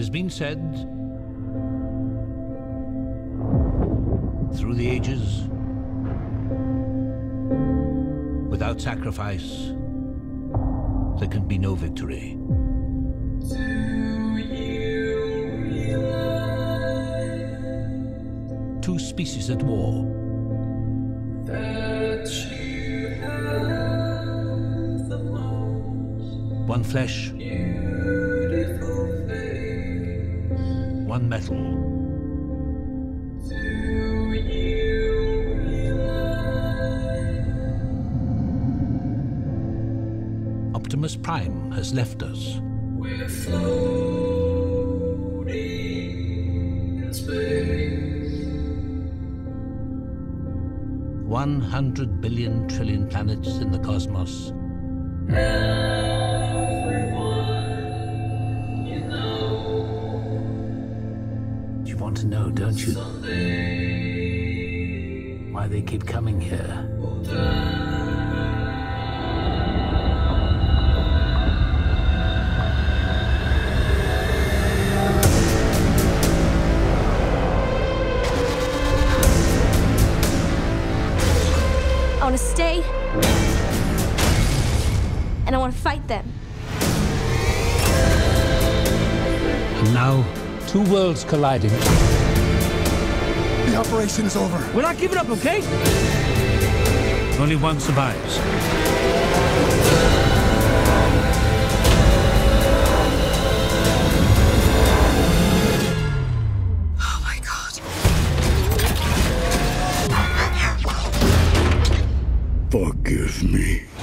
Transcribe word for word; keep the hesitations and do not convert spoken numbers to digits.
has been said through the ages, without sacrifice, there can be no victory. Do you realize Two species at war, that you have the most one flesh, beautiful face? one metal. Do you realize Optimus Prime has left us. we're floating in space? One hundred billion trillion planets in the cosmos. Everyone you know You want to know, don't you, someday why they keep coming here? will die. I want to stay, and I want to fight them. And now, two worlds colliding. The operation is over. We're not giving up, okay? Only one survives. Oh my God. Forgive me.